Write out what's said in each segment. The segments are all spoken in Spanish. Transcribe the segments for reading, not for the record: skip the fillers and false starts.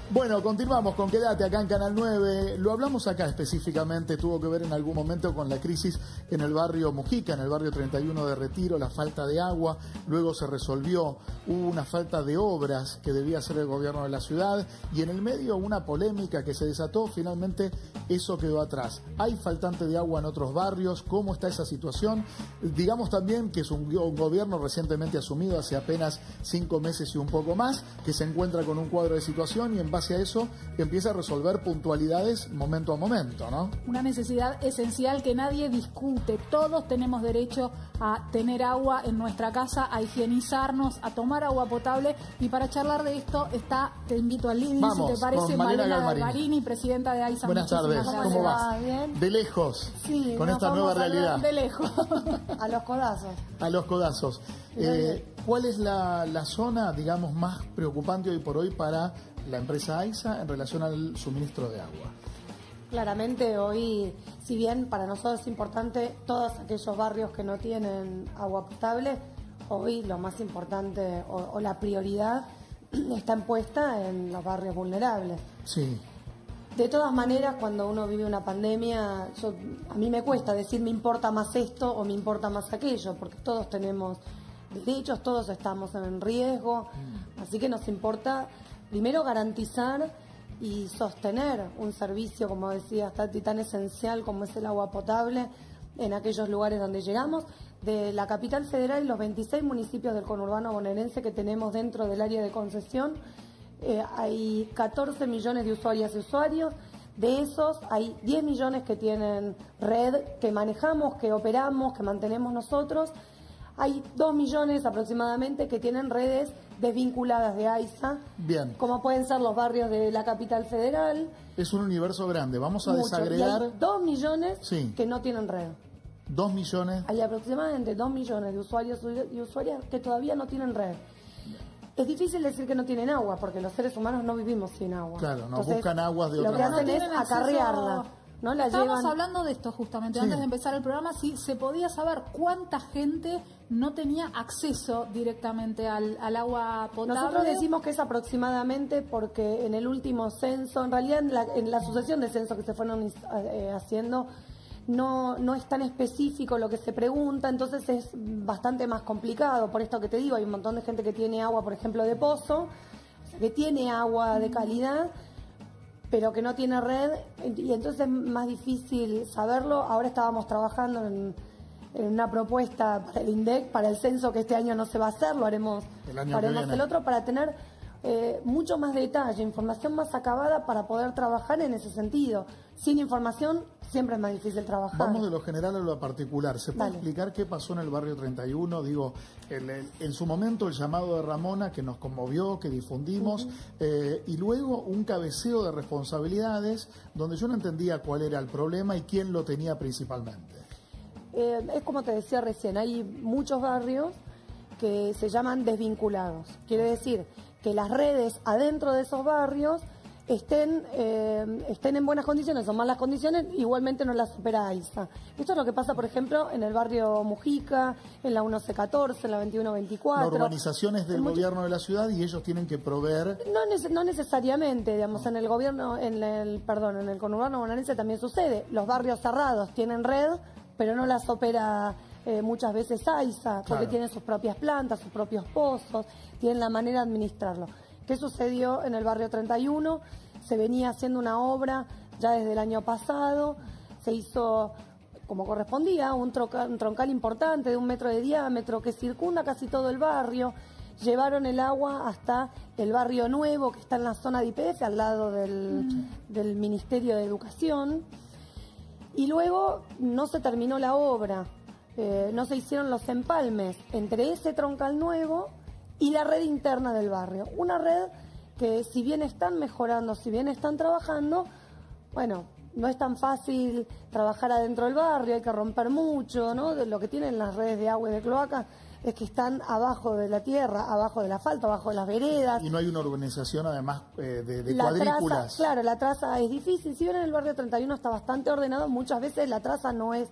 Bueno, continuamos con Quédate acá en Canal 9. Lo hablamos acá específicamente, tuvo que ver en algún momento con la crisis en el barrio Mujica, en el barrio 31 de Retiro, la falta de agua, luego se resolvió, hubo una falta de obras que debía hacer el gobierno de la ciudad y en el medio una polémica que se desató, finalmente eso quedó atrás. ¿Hay faltante de agua en otros barrios? ¿Cómo está esa situación? Digamos también que es un gobierno recientemente asumido hace apenas 5 meses y un poco más, que se encuentra con un cuadro de situación y en base a eso empieza a resolver puntualidades momento a momento, ¿no? Una necesidad esencial que nadie discute. Todos tenemos derecho a tener agua en nuestra casa, a higienizarnos, a tomar agua potable. Y para charlar de esto te invito al living, si te parece, Malena Galmarini, presidenta de AISA. Buenas tardes, ¿cómo vas? ¿Bien? De lejos, sí, con esta nueva realidad. De lejos. A los codazos. A los codazos. ¿Cuál es la zona, digamos, más preocupante hoy por hoy para la empresa AISA en relación al suministro de agua? Claramente hoy, si bien para nosotros es importante todos aquellos barrios que no tienen agua potable, hoy lo más importante o la prioridad está puesta en los barrios vulnerables. Sí. De todas maneras, cuando uno vive una pandemia, a mí me cuesta decir me importa más esto o me importa más aquello, porque todos tenemos derechos, todos estamos en riesgo, así que nos importa primero garantizar y sostener un servicio, como decía Tati, tan esencial como es el agua potable en aquellos lugares donde llegamos. De la capital federal y los 26 municipios del conurbano bonaerense que tenemos dentro del área de concesión, hay 14 millones de usuarias y usuarios. De esos hay 10 millones que tienen red, que manejamos, que operamos, que mantenemos nosotros. Hay 2 millones aproximadamente que tienen redes desvinculadas de AISA. Bien. Como pueden ser los barrios de la capital federal. Es un universo grande. Vamos a desagregar. Y hay 2 millones que no tienen red. 2 millones. Hay aproximadamente 2 millones de usuarios y usuarias que todavía no tienen red. Es difícil decir que no tienen agua, porque los seres humanos no vivimos sin agua. Claro, no. Entonces, buscan aguas de otra manera. Lo que manera. hacen es acarrearla. ¿No? Estábamos hablando de esto justamente Sí. antes de empezar el programa, si se podía saber cuánta gente no tenía acceso directamente al agua potable. Nosotros decimos que es aproximadamente porque en el último censo, en realidad en la sucesión de censos que se fueron haciendo, no es tan específico lo que se pregunta, entonces es bastante más complicado. Por esto que te digo, hay un montón de gente que tiene agua, por ejemplo, de pozo, que tiene agua de calidad, pero que no tiene red, y entonces es más difícil saberlo. Ahora estábamos trabajando en una propuesta para el INDEC, para el censo que este año no se va a hacer, lo haremos el otro, para tener mucho más detalle, información más acabada para poder trabajar en ese sentido. Sin información siempre es más difícil trabajar. Vamos de lo general a lo particular. ¿Se puede explicar qué pasó en el barrio 31? Digo, en su momento el llamado de Ramona que nos conmovió, que difundimos, y luego un cabeceo de responsabilidades donde yo no entendía cuál era el problema y quién lo tenía principalmente. Es como te decía recién, hay muchos barrios que se llaman desvinculados. Quiere decir que las redes adentro de esos barrios estén en buenas condiciones o malas condiciones, igualmente no las opera AISA. Esto es lo que pasa, por ejemplo, en el barrio Mujica, en la 1114, en la 2124. La urbanización es del gobierno de la ciudad y ellos tienen que proveer. No necesariamente, digamos, en el gobierno, en el conurbano bonaerense también sucede. Los barrios cerrados tienen red, pero no las opera muchas veces AISA, porque tienen sus propias plantas, sus propios pozos, tienen la manera de administrarlo. ¿Qué sucedió en el barrio 31? Se venía haciendo una obra ya desde el año pasado, se hizo como correspondía, un troncal importante de 1 metro de diámetro que circunda casi todo el barrio. Llevaron el agua hasta el barrio nuevo, que está en la zona de YPF, al lado del Ministerio de Educación. Y luego no se terminó la obra, no se hicieron los empalmes entre ese troncal nuevo y la red interna del barrio. Una red que, si bien están mejorando, si bien están trabajando, bueno, no es tan fácil trabajar adentro del barrio, hay que romper mucho, ¿no? De lo que tienen las redes de agua y de cloaca es que están abajo de la tierra, abajo del asfalto, abajo de las veredas. Y no hay una urbanización, además, de cuadrículas. Claro, la traza es difícil. Si bien en el barrio 31 está bastante ordenado, muchas veces la traza no es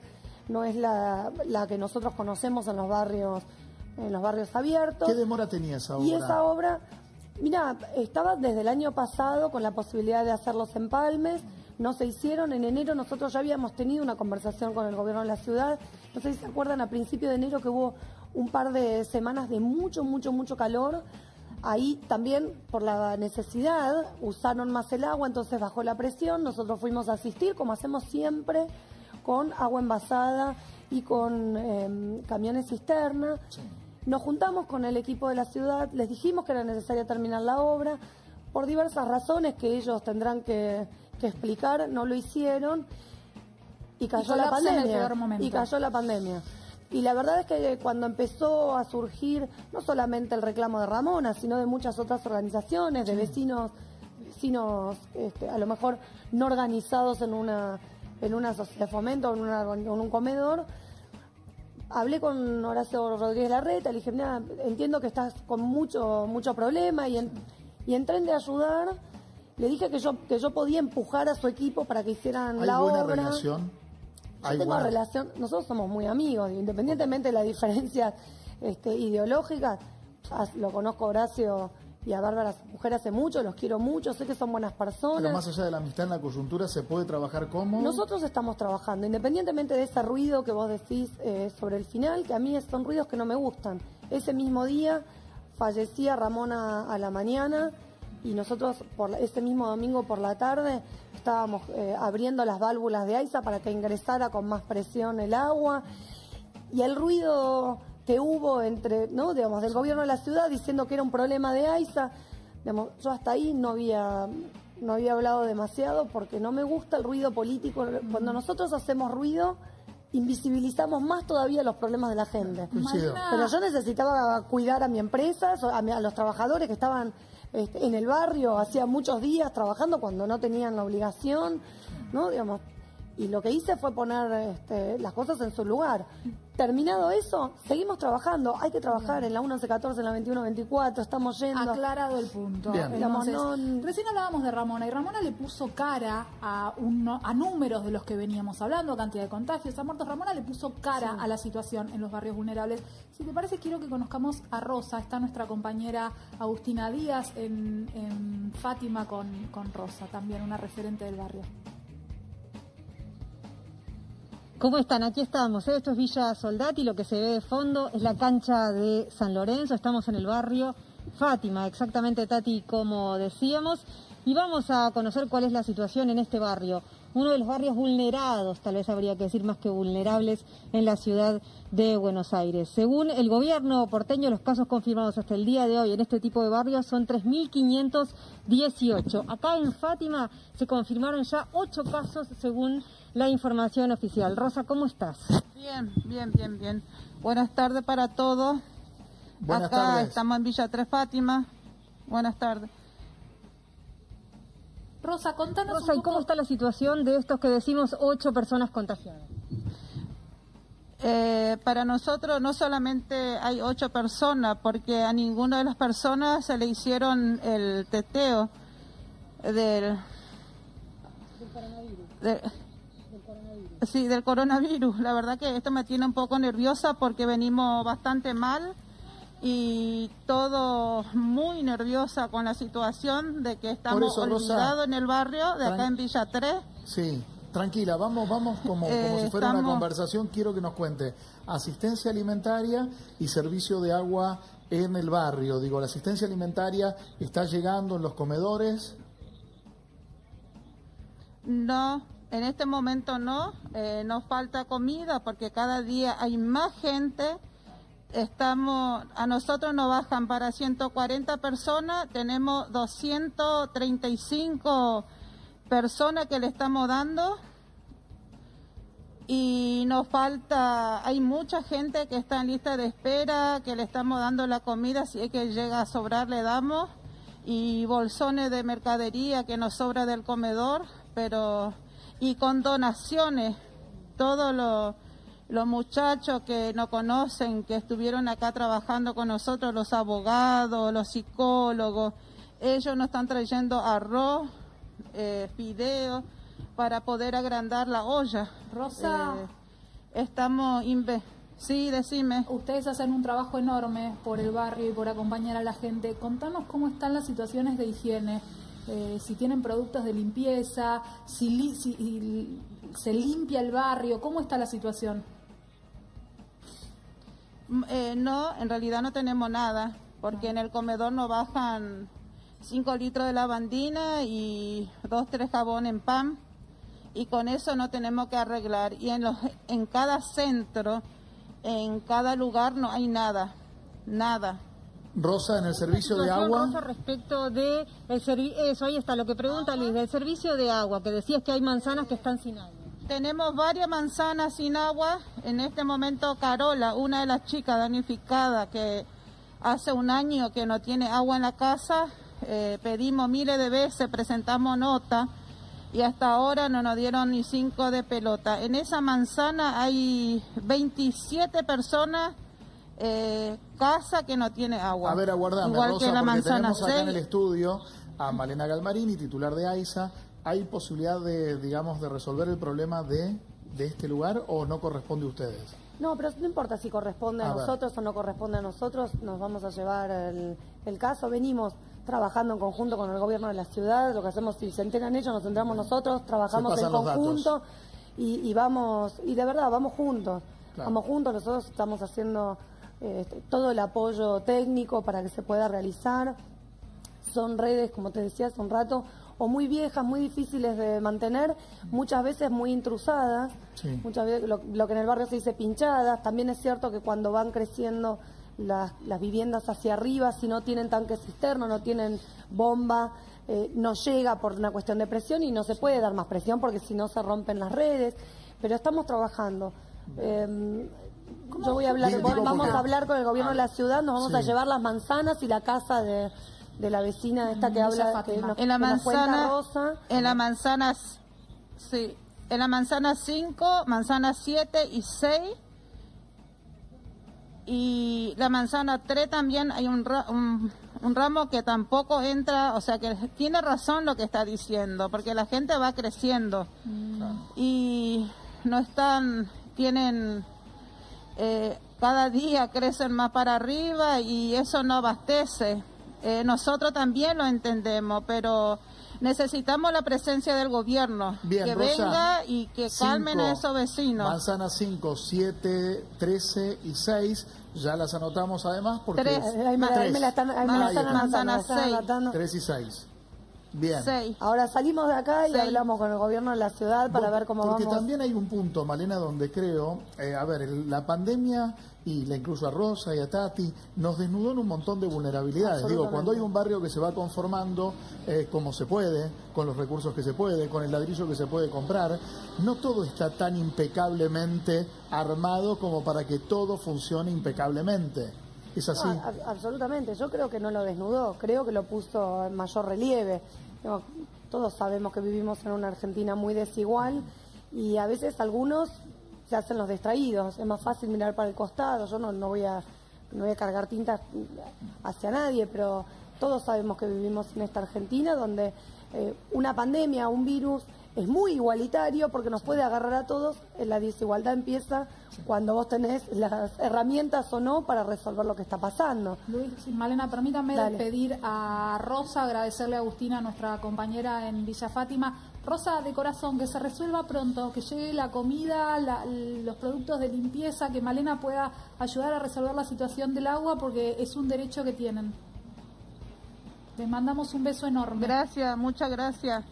la que nosotros conocemos en los barrios abiertos. ¿Qué demora tenía esa obra? Y esa obra Mira, estaba desde el año pasado con la posibilidad de hacer los empalmes, no se hicieron. En enero nosotros ya habíamos tenido una conversación con el gobierno de la ciudad. No sé si se acuerdan, a principio de enero que hubo un par de semanas de mucho calor. Ahí también, por la necesidad, usaron más el agua, entonces bajó la presión. Nosotros fuimos a asistir, como hacemos siempre, con agua envasada y con camiones cisterna. Sí. Nos juntamos con el equipo de la ciudad, les dijimos que era necesario terminar la obra. Por diversas razones que ellos tendrán que explicar, no lo hicieron y cayó la pandemia. Y la verdad es que cuando empezó a surgir no solamente el reclamo de Ramona, sino de muchas otras organizaciones, de vecinos a lo mejor no organizados en una sociedad de fomento, en un comedor, hablé con Horacio Rodríguez Larreta, le dije, mira, entiendo que estás con mucho problema y en tren de ayudar, le dije que yo podía empujar a su equipo para que hicieran la obra. ¿Hay buena relación? Yo tengo relación, nosotros somos muy amigos, independientemente de las diferencias ideológicas. Lo conozco a Horacio y a Bárbara, mujer, hace mucho, los quiero mucho, sé que son buenas personas. Pero más allá de la amistad en la coyuntura, ¿se puede trabajar como? Nosotros estamos trabajando, independientemente de ese ruido que vos decís sobre el final, que a mí son ruidos que no me gustan. Ese mismo día fallecía Ramona a la mañana y nosotros ese mismo domingo por la tarde estábamos abriendo las válvulas de AISA para que ingresara con más presión el agua, y el ruido que hubo del gobierno de la ciudad diciendo que era un problema de AISA, yo hasta ahí no había hablado demasiado porque no me gusta el ruido político. Cuando nosotros hacemos ruido, invisibilizamos más todavía los problemas de la gente. Pero yo necesitaba cuidar a mi empresa, a los trabajadores que estaban en el barrio hacía muchos días trabajando cuando no tenían la obligación, ¿no? Y lo que hice fue poner las cosas en su lugar. Terminado eso, seguimos trabajando. Hay que trabajar en la 1114, en la 2124, estamos yendo. Aclarado el punto. Entonces, recién hablábamos de Ramona, y Ramona le puso cara a números de los que veníamos hablando, cantidad de contagios, a muertos. Ramona le puso cara a la situación en los barrios vulnerables. Si te parece, quiero que conozcamos a Rosa. Está nuestra compañera Agustina Díaz en Fátima con Rosa, también una referente del barrio. ¿Cómo están? Aquí estamos. Esto es Villa Soldati, lo que se ve de fondo es la cancha de San Lorenzo. Estamos en el barrio Fátima, exactamente, Tati, como decíamos. Y vamos a conocer cuál es la situación en este barrio. Uno de los barrios vulnerados, tal vez habría que decir más que vulnerables, en la ciudad de Buenos Aires. Según el gobierno porteño, los casos confirmados hasta el día de hoy en este tipo de barrios son 3.518. Acá en Fátima se confirmaron ya 8 casos según la información oficial. Rosa, ¿cómo estás? Bien. Buenas tardes para todos. Buenas Acá tardes. Estamos en Villa 3 Fátima. Buenas tardes. Rosa, contanos Rosa, un ¿y poco. cómo está la situación de estos que decimos 8 personas contagiadas? Para nosotros no solamente hay 8 personas, porque a ninguna de las personas se le hicieron el teteo del coronavirus. La verdad que esto me tiene un poco nerviosa porque venimos bastante mal y todo muy nerviosa con la situación de que estamos olvidados en el barrio de acá en Villa 3. Sí, tranquila, vamos como si fuera una conversación. Quiero que nos cuente asistencia alimentaria y servicio de agua en el barrio. Digo, la asistencia alimentaria está llegando en los comedores. No, en este momento no, nos falta comida porque cada día hay más gente. A nosotros nos bajan para 140 personas, tenemos 235 personas que le estamos dando y nos falta, hay mucha gente que está en lista de espera, que le estamos dando la comida, si es que llega a sobrar le damos, y bolsones de mercadería que nos sobra del comedor, y con donaciones, todos los muchachos que nos conocen, que estuvieron acá trabajando con nosotros, los abogados, los psicólogos, ellos nos están trayendo arroz, fideos, para poder agrandar la olla. Rosa. Sí, decime. Ustedes hacen un trabajo enorme por el barrio y por acompañar a la gente. Contanos cómo están las situaciones de higiene, si tienen productos de limpieza, si se limpia el barrio, ¿cómo está la situación? No, en realidad no tenemos nada, porque en el comedor nos bajan 5 litros de lavandina y 2, 3 jabón en pan, y con eso no tenemos que arreglar. Y en cada centro, en cada lugar no hay nada, nada. Rosa, en el servicio de agua. Rosa, respecto de eso, ahí está lo que pregunta Luis, del servicio de agua, que decías que hay manzanas que están sin agua. Tenemos varias manzanas sin agua. En este momento Carola, una de las chicas damnificadas que hace un año que no tiene agua en la casa, pedimos miles de veces, presentamos nota y hasta ahora no nos dieron ni 5 de pelota. En esa manzana hay 27 personas, casa que no tiene agua. A ver, aguardame, igual Rosa, que la porque manzana tenemos acá 6. en el estudio a Malena Galmarini, titular de AISA. ¿Hay posibilidad de, digamos, de resolver el problema de este lugar o no corresponde a ustedes? No, pero no importa si corresponde a nosotros o no corresponde a nosotros, nos vamos a llevar el caso. Venimos trabajando en conjunto con el gobierno de la ciudad, lo que hacemos, si se enteran ellos, nos enteramos nosotros, trabajamos en conjunto y vamos, y de verdad, vamos juntos. Claro. Vamos juntos, nosotros estamos haciendo todo el apoyo técnico para que se pueda realizar. Son redes, como te decía hace un rato, o muy viejas, muy difíciles de mantener, muchas veces muy intrusadas, sí. Muchas veces lo que en el barrio se dice pinchadas. También es cierto que cuando van creciendo las viviendas hacia arriba, si no tienen tanque cisterno, no tienen bomba, no llega por una cuestión de presión y no se puede dar más presión porque si no se rompen las redes, pero estamos trabajando. Yo voy a hablar, vamos a hablar con el gobierno de la ciudad, nos vamos a llevar las manzanas y la casa de la vecina esta que habla, que nos, en la manzana, Rosa. En la manzana, sí, en la manzana 5, manzana 7 y 6, y la manzana 3 también hay un ramo que tampoco entra, o sea que tiene razón lo que está diciendo, porque la gente va creciendo y no están, tienen, cada día crecen más para arriba y eso no abastece. Nosotros también lo entendemos, pero necesitamos la presencia del gobierno. Bien, que Rosa, venga y que calmen a esos vecinos. Manzana 5, 7, 13 y 6, ya las anotamos además porque... Manzana 6. 3 y 6. Bien. 6. Ahora salimos de acá y hablamos con el gobierno de la ciudad para ver cómo vamos. Porque también hay un punto, Malena, donde creo, a ver, la pandemia, y la incluso a Rosa y a Tati, nos desnudó en un montón de vulnerabilidades. Digo, cuando hay un barrio que se va conformando como se puede, con los recursos que se puede, con el ladrillo que se puede comprar, no todo está tan impecablemente armado como para que todo funcione impecablemente. ¿Es así? No, absolutamente. Yo creo que no lo desnudó, creo que lo puso en mayor relieve. No, todos sabemos que vivimos en una Argentina muy desigual y a veces algunos se hacen los distraídos. Es más fácil mirar para el costado. Yo no voy a cargar tinta hacia nadie, pero todos sabemos que vivimos en esta Argentina donde una pandemia, un virus es muy igualitario porque nos puede agarrar a todos. La desigualdad empieza cuando vos tenés las herramientas o no para resolver lo que está pasando. Luis, Malena, permítame despedir a Rosa, agradecerle a Agustina, nuestra compañera en Villa Fátima. Rosa, de corazón, que se resuelva pronto, que llegue la comida, los productos de limpieza, que Malena pueda ayudar a resolver la situación del agua porque es un derecho que tienen. Les mandamos un beso enorme. Gracias, muchas gracias.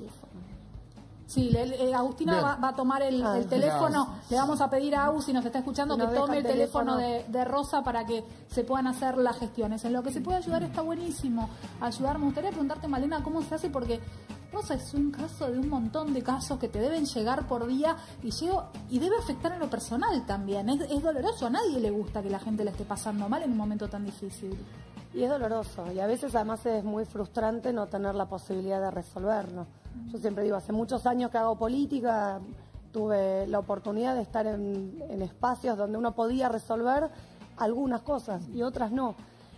Sí, Agustina va a tomar el teléfono. Le vamos a pedir a Agus, si nos está escuchando, que tome el teléfono de Rosa para que se puedan hacer las gestiones. En lo que se puede ayudar está buenísimo. Ayudar, me gustaría preguntarte, Malena, cómo se hace, porque Rosa es un caso de un montón de casos que te deben llegar por día y debe afectar en lo personal también. Es doloroso, a nadie le gusta que la gente le esté pasando mal en un momento tan difícil. Y es doloroso, y a veces además es muy frustrante no tener la posibilidad de resolverlo. Yo siempre digo, hace muchos años que hago política, tuve la oportunidad de estar en espacios donde uno podía resolver algunas cosas y otras no.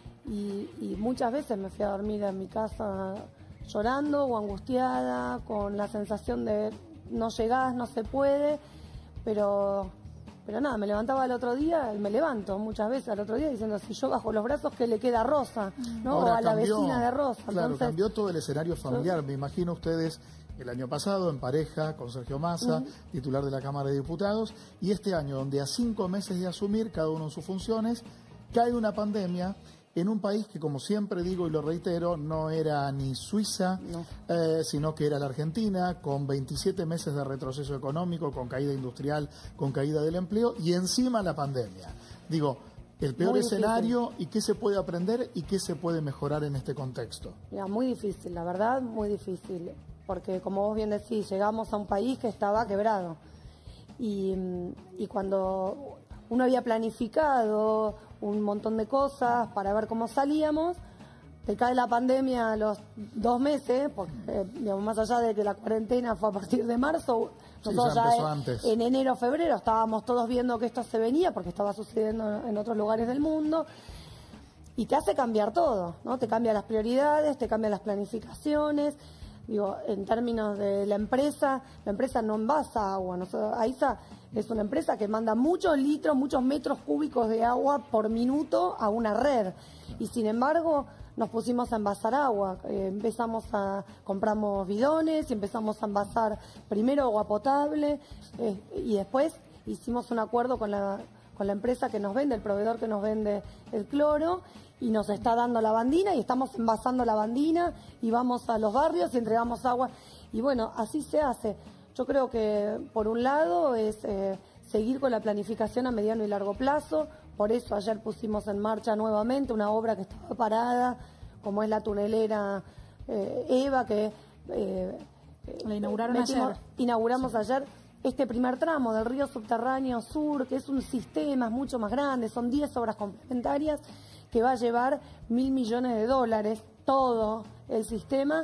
Y muchas veces me fui a dormir en mi casa llorando o angustiada, con la sensación de no llegás, no se puede, pero Pero nada, me levantaba el otro día, me levanto muchas veces al otro día diciendo, si yo bajo los brazos, ¿qué le queda a Rosa? ¿No? Ahora o a la vecina de Rosa. Claro, Entonces, cambió todo el escenario familiar. Me imagino ustedes el año pasado en pareja con Sergio Massa, titular de la Cámara de Diputados, y este año, donde a 5 meses de asumir cada uno en sus funciones, cae una pandemia en un país que, como siempre digo y lo reitero, no era ni Suiza, sino que era la Argentina, con 27 meses de retroceso económico, con caída industrial, con caída del empleo, y encima la pandemia. Digo, el peor escenario, y qué se puede aprender y qué se puede mejorar en este contexto. Mira, muy difícil, la verdad, muy difícil. Porque, como vos bien decís, llegamos a un país que estaba quebrado. Y cuando uno había planificado un montón de cosas para ver cómo salíamos, te cae la pandemia a los 2 meses, porque digamos, más allá de que la cuarentena fue a partir de marzo, nosotros ya en enero, febrero estábamos todos viendo que esto se venía, porque estaba sucediendo en otros lugares del mundo, y te hace cambiar todo, ¿no? Te cambia las prioridades, te cambia las planificaciones. Digo, en términos de la empresa no envasa agua. AISA es una empresa que manda muchos litros, muchos metros cúbicos de agua por minuto a una red. Y sin embargo, nos pusimos a envasar agua. Compramos bidones y empezamos a envasar primero agua potable y después hicimos un acuerdo con la empresa que nos vende, el proveedor que nos vende el cloro, y nos está dando lavandina y estamos envasando lavandina y vamos a los barrios y entregamos agua. Y bueno, así se hace. Yo creo que por un lado es seguir con la planificación a mediano y largo plazo. Por eso ayer pusimos en marcha nuevamente una obra que estaba parada, como es la tunelera EVA, que la inauguraron ayer. Inauguramos ayer este primer tramo del río subterráneo sur, que es un sistema mucho más grande, son 10 obras complementarias que va a llevar $1.000 millones, todo el sistema,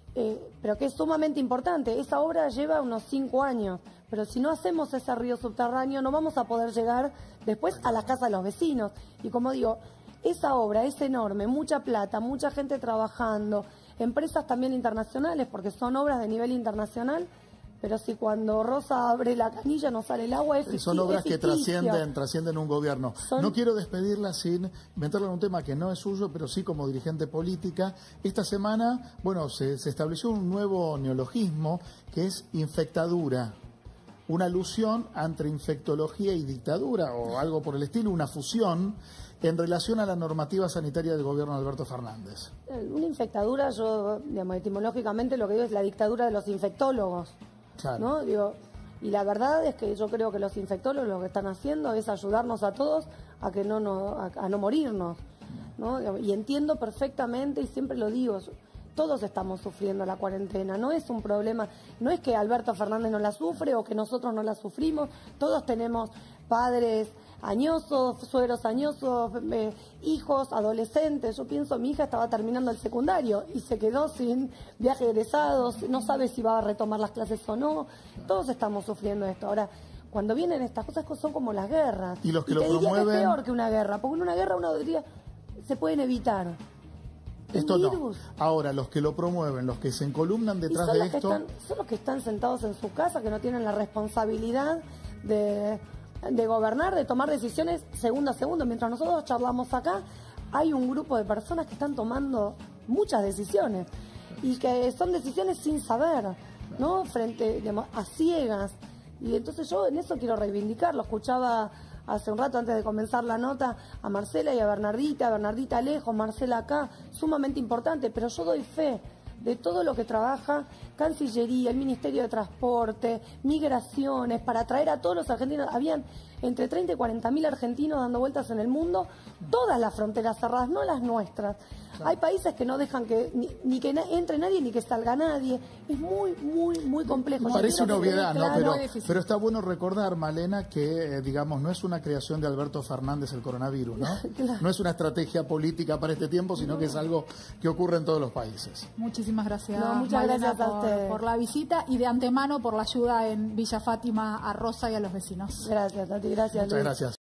pero que es sumamente importante. Esa obra lleva unos 5 años, pero si no hacemos ese río subterráneo no vamos a poder llegar después a las casas de los vecinos. Y como digo, esa obra es enorme, mucha plata, mucha gente trabajando, empresas también internacionales, porque son obras de nivel internacional. Pero si cuando Rosa abre la canilla no sale el agua, son obras que trascienden un gobierno. No quiero despedirla sin meterla en un tema que no es suyo, pero sí como dirigente política. Esta semana, bueno, se estableció un nuevo neologismo que es infectadura. Una alusión entre infectología y dictadura, o algo por el estilo, una fusión en relación a la normativa sanitaria del gobierno de Alberto Fernández. Una infectadura, yo, digamos, etimológicamente lo que digo es la dictadura de los infectólogos. Claro. ¿No? Digo, y la verdad es que yo creo que los infectólogos lo que están haciendo es ayudarnos a todos a que a no morirnos, ¿no? Y entiendo perfectamente, y siempre lo digo, todos estamos sufriendo la cuarentena, no es un problema, no es que Alberto Fernández no la sufre o que nosotros no la sufrimos, todos tenemos padres añosos, suegros añosos, hijos, adolescentes. Yo pienso, mi hija estaba terminando el secundario y se quedó sin viaje de egresados, no sabe si va a retomar las clases o no. Todos estamos sufriendo esto. Ahora, cuando vienen estas cosas son como las guerras. Y los que lo promueven... que es peor que una guerra, porque en una guerra uno diría, se pueden evitar. Esto no. Ahora, los que lo promueven, los que se encolumnan detrás de esto... Son los que están sentados en su casa, que no tienen la responsabilidad de gobernar, de tomar decisiones segundo a segundo. Mientras nosotros charlamos acá, hay un grupo de personas que están tomando muchas decisiones y que son decisiones sin saber, ¿no? Frente, digamos, a ciegas. Y entonces yo en eso quiero reivindicar. Lo escuchaba hace un rato, antes de comenzar la nota, a Marcela y a Bernardita lejos, Marcela acá, sumamente importante, pero yo doy fe de todo lo que trabaja Cancillería, el Ministerio de Transporte, Migraciones, para traer a todos los argentinos. Habían entre 30 y 40.000 argentinos dando vueltas en el mundo, todas las fronteras cerradas, no las nuestras. Claro. Hay países que no dejan que ni que entre nadie ni que salga nadie. Es muy, muy, muy complejo. Parece una obviedad, ¿no? Pero está bueno recordar, Malena, que digamos no es una creación de Alberto Fernández el coronavirus, ¿no? Claro. No es una estrategia política para este tiempo, sino que es algo que ocurre en todos los países. Muchísimas gracias, muchas Malena, gracias a ustedes por la visita y de antemano por la ayuda en Villa Fátima a Rosa y a los vecinos. Gracias, Tati, gracias. Muchas gracias.